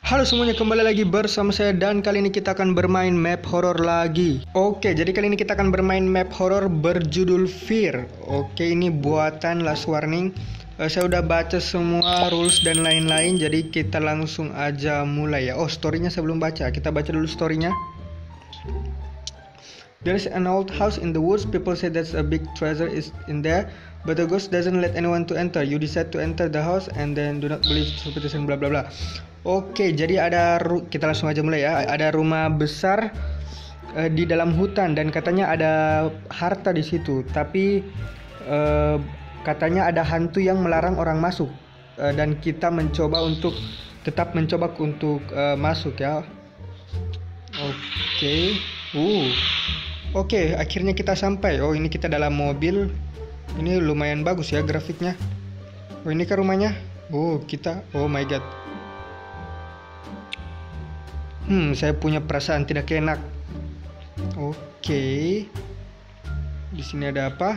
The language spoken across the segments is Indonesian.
Halo semuanya, kembali lagi bersama saya dan kali ini kita akan bermain map horror lagi. Oke, jadi kali ini kita akan bermain map horror berjudul Fear. Oke, ini buatan Last Warning. Saya udah baca semua rules dan lain-lain, jadi kita langsung aja mulai ya. Oh, storynya sebelum baca, kita baca dulu storynya. There is an old house in the woods. People say that a big treasure is in there, but the ghost doesn't let anyone to enter. You decide to enter the house and then do not believe superstition bla bla bla. Oke, jadi kita langsung aja mulai ya. Ada rumah besar di dalam hutan dan katanya ada harta di situ. Tapi katanya ada hantu yang melarang orang masuk. Dan kita tetap mencoba untuk masuk ya. Oke. Oke, akhirnya kita sampai. Oh, ini kita dalam mobil. Ini lumayan bagus ya grafiknya. Oh, ini kan rumahnya. Oh my god. Saya punya perasaan tidak enak. Oke. Di sini ada apa?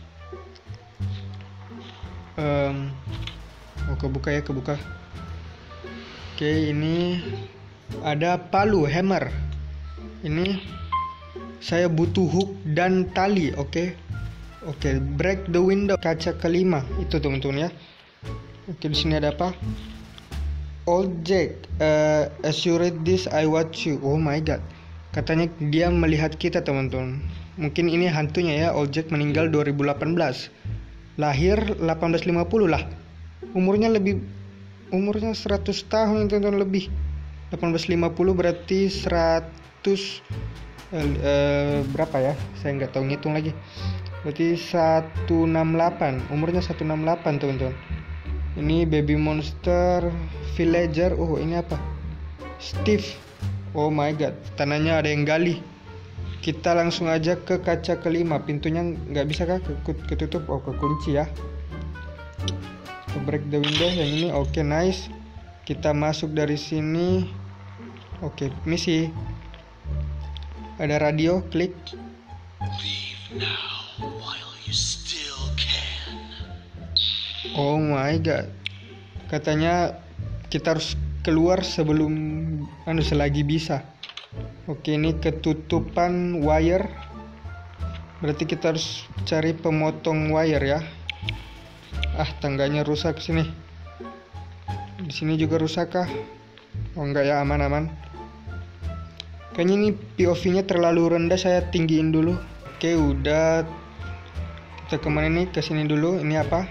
Kebuka. Oke, ini ada palu, hammer. Ini saya butuh hook dan tali, oke, break the window, kaca kelima, itu teman-teman ya. Oke, di sini ada apa? Old Jack, as you read this, I watch you. Oh my god, katanya dia melihat kita teman-teman. Mungkin ini hantunya ya. Old Jack meninggal 2018, lahir 1850 lah. Umurnya 100 tahun teman-teman, lebih. 1850 berarti 100 berapa ya? Saya nggak tahu ngitung lagi. Berarti 168. Umurnya 168 teman-teman. Ini baby monster villager. Oh, ini apa? Steve. Oh my god, tanahnya ada yang gali. Kita langsung aja ke kaca kelima. Pintunya nggak bisa kah ketutup? Oh, kekunci ya. Break the window yang ini. Oke, nice. Kita masuk dari sini. Oke, misi. Ada radio, klik. Leave now while you still can. Oh my god. Katanya kita harus keluar selagi bisa. Oke, ini ketutupan wire. Berarti kita harus cari pemotong wire ya. Tangganya rusak sini. Di sini juga rusak kah? Oh enggak ya, aman. Kayaknya ini POV-nya terlalu rendah, saya tinggiin dulu. Oke, udah. Kita kemana nih? Ke sini dulu. Ini apa?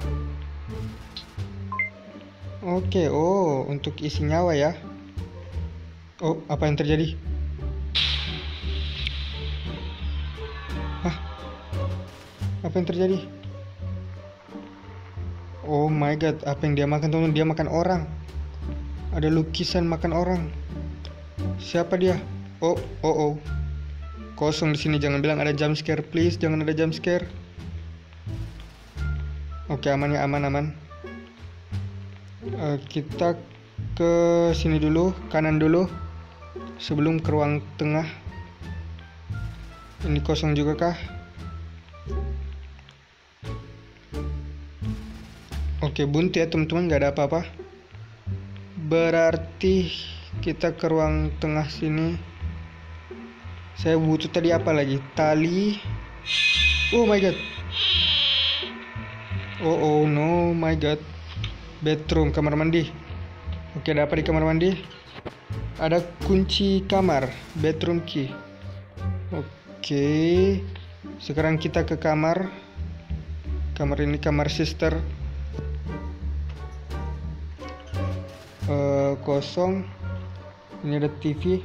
Oke, untuk isi nyawa ya. Oh, apa yang terjadi? Apa yang terjadi? Oh my god, apa yang dia makan teman-teman? Dia makan orang. Ada lukisan makan orang. Siapa dia? Oh. Kosong di sini. Jangan bilang ada jump scare, please. Jangan ada jump scare. Oke, aman ya, aman. Kita ke sini dulu, kanan dulu, sebelum ke ruang tengah. Ini kosong juga kah? Oke, buntu ya teman-teman, nggak ada apa-apa. Berarti kita ke ruang tengah sini. Saya butuh tadi apa lagi? Tali. Oh my god. Oh no my god. Bedroom, kamar mandi. Oke, ada apa di kamar mandi? Ada kunci kamar, bedroom key. Oke. Sekarang kita ke kamar. Kamar ini kamar sister. Kosong. Ini ada TV.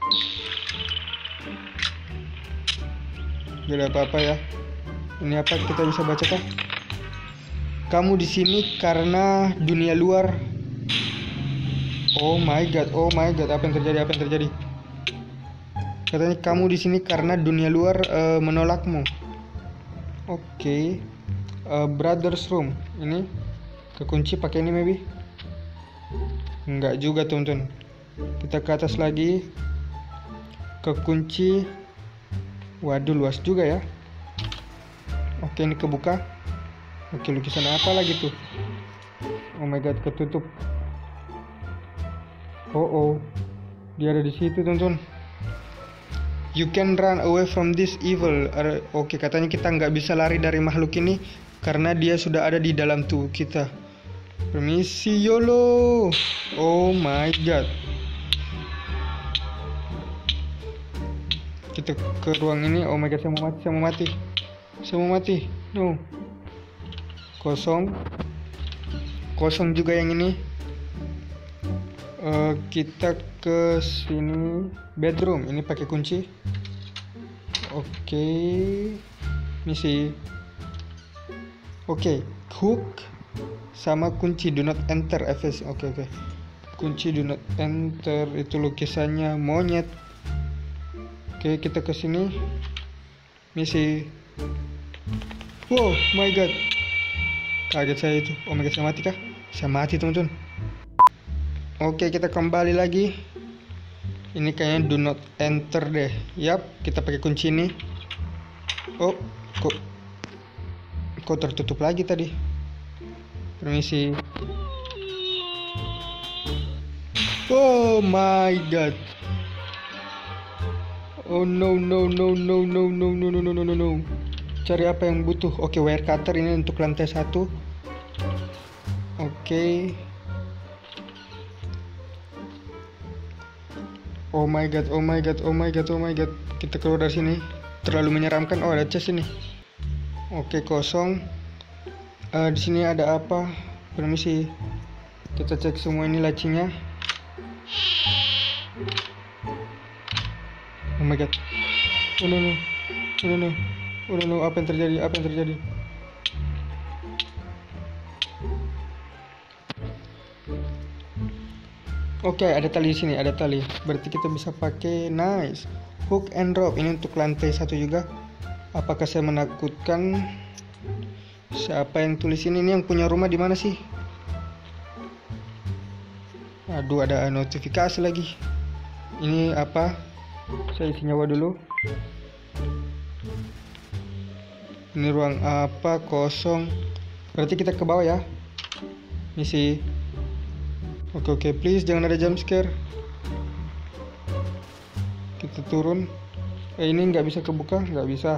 Gak ada apa-apa ya. Ini apa, kita bisa baca kah? Kamu di sini karena dunia luar. Oh my god. Apa yang terjadi? Katanya kamu di sini karena dunia luar menolakmu. Oke. Brother's room. Ini kekunci pakai ini maybe. Enggak juga teman-teman. Kita ke atas lagi. Kekunci. Waduh, luas juga ya. Oke, ini kebuka. Oke, lukisan apa lagi tuh? Oh my god, ketutup. Oh, dia ada di situ teman-teman. You can run away from this evil. Oke, katanya kita nggak bisa lari dari makhluk ini karena dia sudah ada di dalam tubuh kita. Permisi YOLO. Oh my god. Kita ke ruang ini. Oh my god, saya mau mati. No. Kosong juga yang ini. Kita ke sini. Bedroom. Ini pakai kunci. Oke. Misi. Oke. Hook sama kunci do not enter FS. Oke. Kunci do not enter itu lukisannya monyet. Oke, kita ke sini. Misi. Wow, my god. Kaget saya itu. Oh my god, saya mati kah? Saya mati teman-teman. Oke, kita kembali lagi. Ini kayaknya do not enter deh. Yap, kita pakai kunci ini. Oh, kok tertutup lagi tadi. Permisi. Oh my god. Oh no. Cari apa yang butuh. Oke, wire cutter ini untuk lantai 1. Oke. Oh my god. Kita keluar dari sini. Terlalu menyeramkan. Oh, ada chest ini. Oke, kosong. Di sini ada apa? Permisi. Kita cek semua ini lacinya. Oh my god. Oh no. Apa yang terjadi? Oke, ada tali di sini, Berarti kita bisa pakai nice. Hook and rope ini untuk lantai 1 juga. Apakah saya menakutkan? Siapa yang tulis ini? Ini yang punya rumah di mana sih? Aduh, ada notifikasi lagi. Ini apa? Saya isi nyawa dulu. Ini ruang apa? Kosong. Berarti kita ke bawah ya. Misi. Oke, please jangan ada jump scare. Kita turun. Ini nggak bisa kebuka, nggak bisa.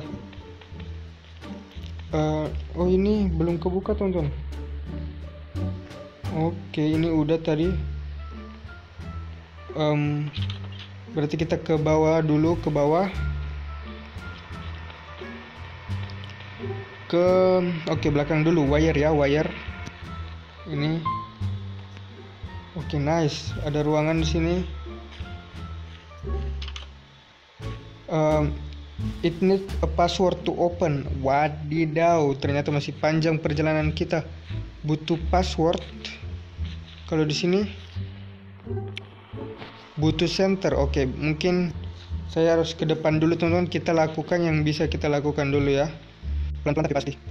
Oh, ini belum kebuka teman-teman. Oke, ini udah tadi. Berarti kita ke bawah dulu, Oke, belakang dulu, wire ya, ini. Oke, nice. Ada ruangan di sini. It needs a password to open. Wadidaw, ternyata masih panjang perjalanan kita. Butuh password. Kalau di sini butuh center. Oke, mungkin saya harus ke depan dulu teman-teman. Kita lakukan yang bisa kita lakukan dulu ya. Pelan-pelan tapi pasti.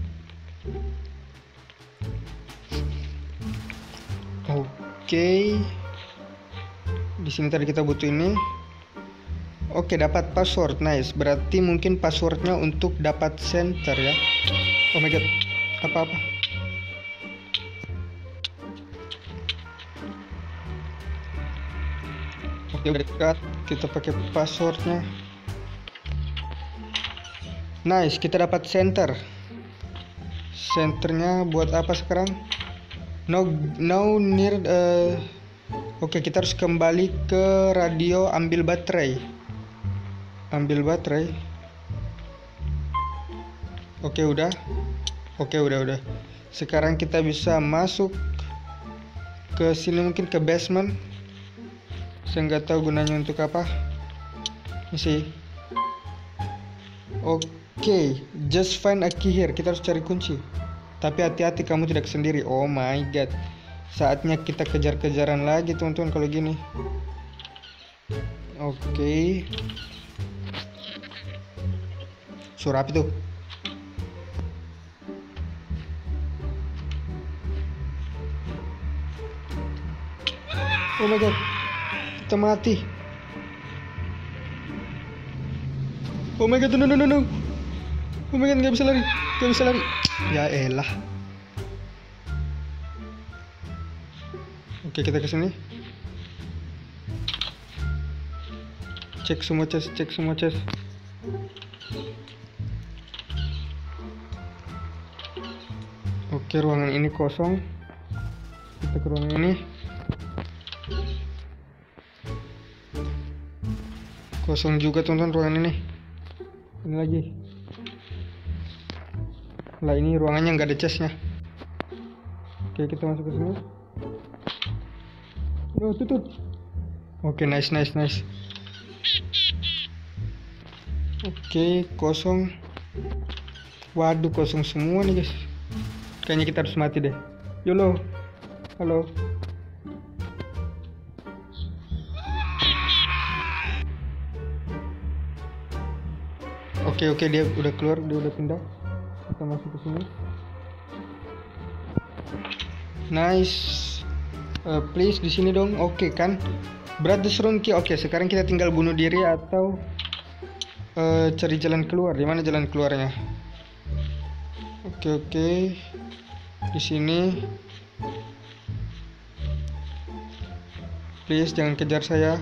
Oke. Di sini tadi kita butuh ini. Oke, dapat password. Nice. Berarti mungkin passwordnya untuk dapat center ya. Oh my god. Apa-apa? Oke, udah dekat. Kita pakai passwordnya. Nice, kita dapat center. Centernya buat apa sekarang? No near. Oke, kita harus kembali ke radio, ambil baterai. Oke, udah. Sekarang kita bisa masuk ke sini, mungkin ke basement. Saya nggak tahu gunanya untuk apa. Misi. Oke, just find a key here. Kita harus cari kunci. Tapi hati-hati, kamu tidak sendiri. Oh my god. Saatnya kita kejar-kejaran lagi teman-teman kalau gini. Oke. Suara apa itu? Oh my god. Kita mati. Oh my god, no. Oh my god, gak bisa lari. Ya elah. Oke, kita ke sini. Cek semua chest, cek semua chest. Oke, ruangan ini kosong. Kita ke ruangan ini. Kosong juga teman-teman ruangan ini. Ini lagi. Lah ini ruangannya nggak ada chestnya. Oke, kita masuk ke sini. Oh, tutup. Oke, nice. Oke, kosong. Waduh, kosong semua nih guys. Kayaknya kita harus mati deh. Yolo. Halo. Oke, dia udah keluar, dia udah pindah. Kita masuk ke sini. Nice. Please di sini dong. Oke kan? Brothers room key. Oke, sekarang kita tinggal bunuh diri atau cari jalan keluar. Di mana jalan keluarnya? Oke. Di sini. Please jangan kejar saya.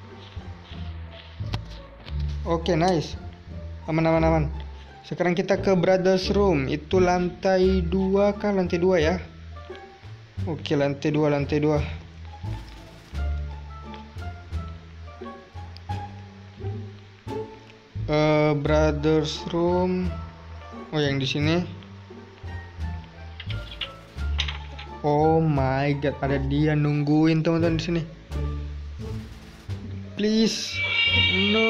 Oke, nice. Aman. Sekarang kita ke brothers room. Itu lantai 2 kah? Lantai 2 ya. Oke, lantai 2. Brothers room. Oh, yang di sini. Oh my god, ada dia nungguin teman-teman di sini. Please. No.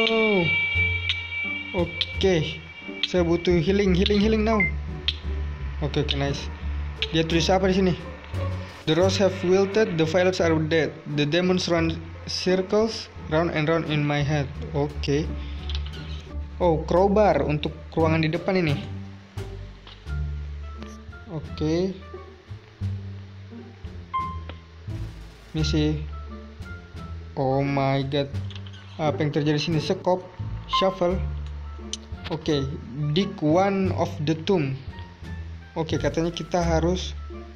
Oke. Saya butuh healing now. Oke, nice. Dia tulis apa di sini? The rose have wilted, the violets are dead. The demons run circles round and round in my head. Oke. Oh, crowbar untuk ruangan di depan ini. Oke. Misi. Oh my god. Apa yang terjadi sini? Sekop, shuffle. Oke, dig one of the tomb. Oke, katanya kita harus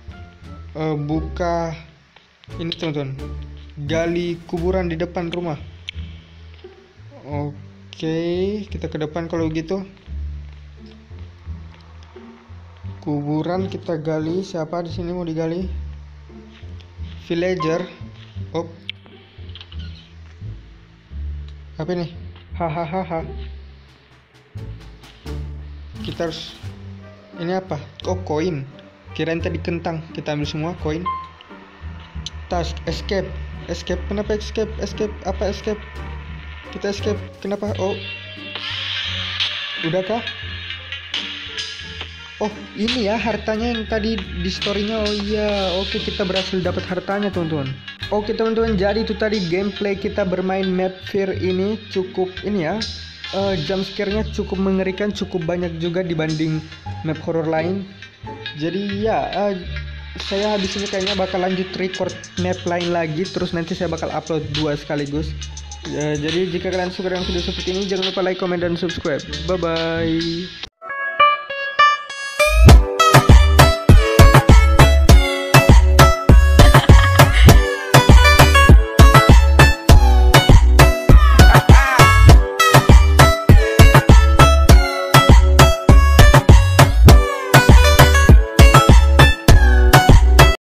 buka ini teman-teman. Gali kuburan di depan rumah. Oke, kita ke depan kalau gitu. Kuburan kita gali. Siapa di sini mau digali? Villager. Oh. Apa ini? Hahaha. Kita harus ini apa? Oh, koin. Kirain tadi kentang. Kita ambil semua koin. Task escape. Kenapa escape? Apa escape? Kita escape. Kenapa? Oh. Udahkah? Oh, ini ya hartanya yang tadi di story-nya. Oh iya. Oke, kita berhasil dapat hartanya, teman-teman. Oke, teman-teman, jadi itu tadi gameplay kita bermain map Fear ini. Cukup ini ya. Jump scare-nya cukup mengerikan, cukup banyak juga dibanding map horror lain. Jadi ya, saya habis ini kayaknya bakal lanjut record map lain lagi. Terus nanti saya bakal upload 2 sekaligus. Jadi jika kalian suka dengan video seperti ini, jangan lupa like, comment, dan subscribe. Bye bye.